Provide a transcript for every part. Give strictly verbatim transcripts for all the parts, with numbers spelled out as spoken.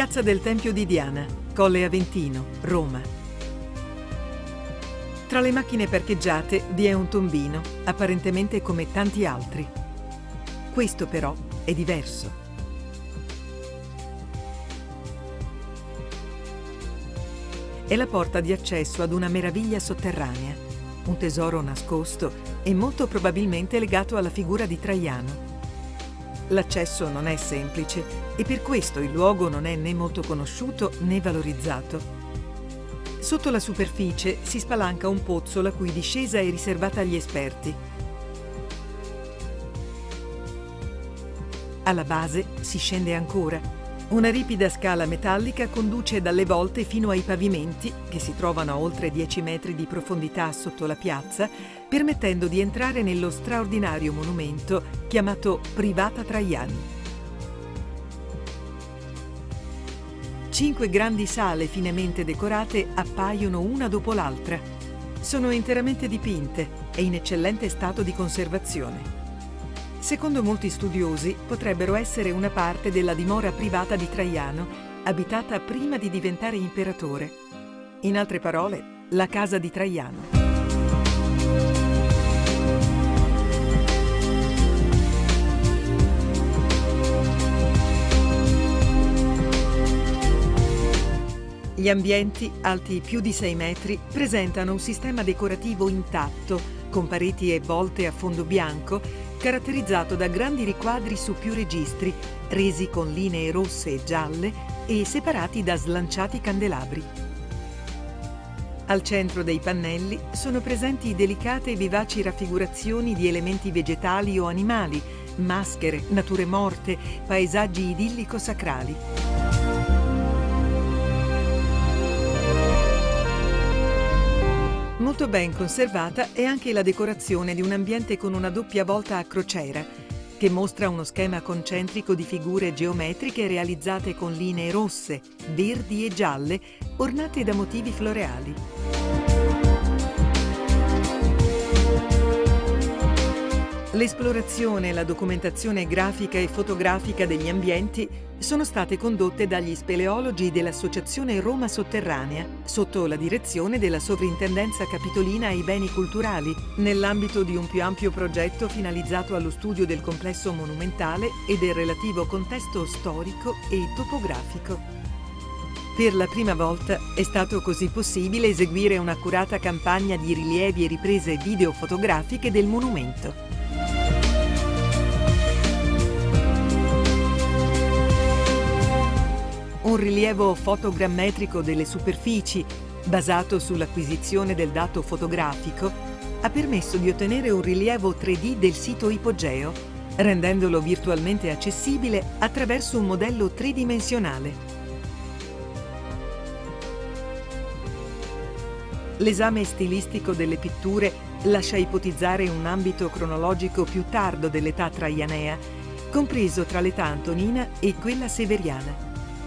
Piazza del Tempio di Diana, Colle Aventino, Roma. Tra le macchine parcheggiate vi è un tombino, apparentemente come tanti altri. Questo però è diverso. È la porta di accesso ad una meraviglia sotterranea, un tesoro nascosto e molto probabilmente legato alla figura di Traiano. L'accesso non è semplice e per questo il luogo non è né molto conosciuto né valorizzato. Sotto la superficie si spalanca un pozzo la cui discesa è riservata agli esperti. Alla base si scende ancora. Una ripida scala metallica conduce dalle volte fino ai pavimenti, che si trovano a oltre dieci metri di profondità sotto la piazza, permettendo di entrare nello straordinario monumento chiamato Privata Traiani. Cinque grandi sale finemente decorate appaiono una dopo l'altra. Sono interamente dipinte e in eccellente stato di conservazione. Secondo molti studiosi, potrebbero essere una parte della dimora privata di Traiano, abitata prima di diventare imperatore. In altre parole, la casa di Traiano. Gli ambienti, alti più di sei metri, presentano un sistema decorativo intatto, con pareti e volte a fondo bianco, caratterizzato da grandi riquadri su più registri, resi con linee rosse e gialle e separati da slanciati candelabri. Al centro dei pannelli sono presenti delicate e vivaci raffigurazioni di elementi vegetali o animali, maschere, nature morte, paesaggi idillico-sacrali. Molto ben conservata è anche la decorazione di un ambiente con una doppia volta a crociera, che mostra uno schema concentrico di figure geometriche realizzate con linee rosse, verdi e gialle, ornate da motivi floreali. L'esplorazione e la documentazione grafica e fotografica degli ambienti sono state condotte dagli speleologi dell'Associazione Roma Sotterranea, sotto la direzione della Sovrintendenza Capitolina ai Beni Culturali, nell'ambito di un più ampio progetto finalizzato allo studio del complesso monumentale e del relativo contesto storico e topografico. Per la prima volta è stato così possibile eseguire un'accurata campagna di rilievi e riprese videofotografiche del monumento. Un rilievo fotogrammetrico delle superfici, basato sull'acquisizione del dato fotografico, ha permesso di ottenere un rilievo tre D del sito ipogeo, rendendolo virtualmente accessibile attraverso un modello tridimensionale. L'esame stilistico delle pitture lascia ipotizzare un ambito cronologico più tardo dell'età traianea, compreso tra l'età antonina e quella severiana.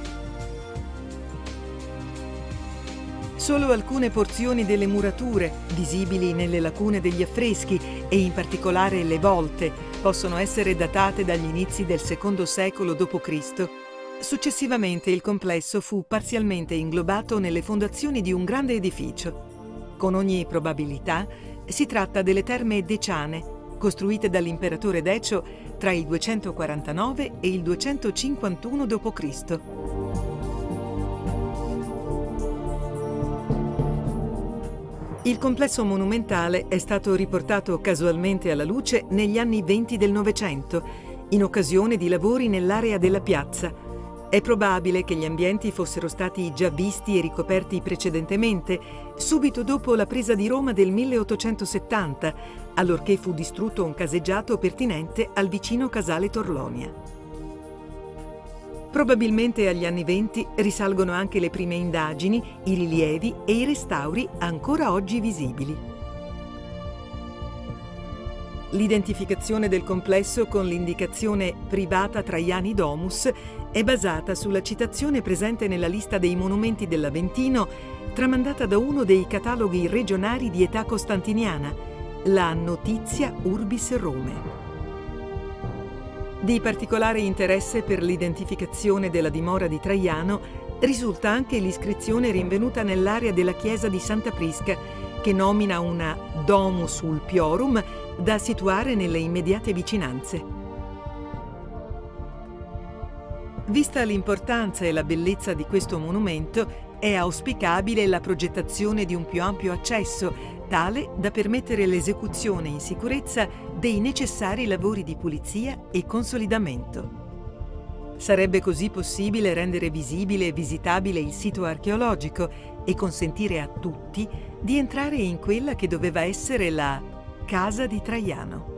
Solo alcune porzioni delle murature, visibili nelle lacune degli affreschi e in particolare le volte, possono essere datate dagli inizi del secondo secolo dopo Cristo. Successivamente il complesso fu parzialmente inglobato nelle fondazioni di un grande edificio. Con ogni probabilità si tratta delle terme Deciane, costruite dall'imperatore Decio tra il duecentoquarantanove e il duecentocinquantuno dopo Cristo. Il complesso monumentale è stato riportato casualmente alla luce negli anni venti del Novecento, in occasione di lavori nell'area della piazza. È probabile che gli ambienti fossero stati già visti e ricoperti precedentemente, subito dopo la presa di Roma del milleottocentosettanta, allorché fu distrutto un caseggiato pertinente al vicino casale Torlonia. Probabilmente agli anni venti risalgono anche le prime indagini, i rilievi e i restauri ancora oggi visibili. L'identificazione del complesso con l'indicazione Privata Traiani Domus è basata sulla citazione presente nella lista dei monumenti dell'Aventino, tramandata da uno dei cataloghi regionali di età costantiniana, la Notitia Urbis Rome. Di particolare interesse per l'identificazione della dimora di Traiano risulta anche l'iscrizione rinvenuta nell'area della chiesa di Santa Prisca, che nomina una Domus Ulpiorum da situare nelle immediate vicinanze. Vista l'importanza e la bellezza di questo monumento, è auspicabile la progettazione di un più ampio accesso, tale da permettere l'esecuzione in sicurezza dei necessari lavori di pulizia e consolidamento. Sarebbe così possibile rendere visibile e visitabile il sito archeologico e consentire a tutti di entrare in quella che doveva essere la Casa di Traiano.